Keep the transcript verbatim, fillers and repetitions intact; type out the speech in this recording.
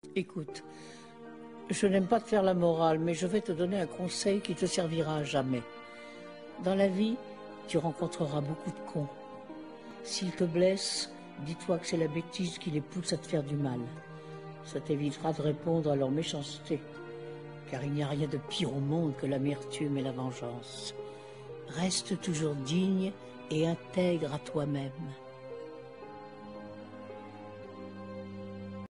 Écoute, je n'aime pas te faire la morale, mais je vais te donner un conseil qui te servira à jamais. Dans la vie, tu rencontreras beaucoup de cons. S'ils te blessent, dis-toi que c'est la bêtise qui les pousse à te faire du mal. Ça t'évitera de répondre à leur méchanceté, car il n'y a rien de pire au monde que l'amertume et la vengeance. Reste toujours digne et intègre à toi-même.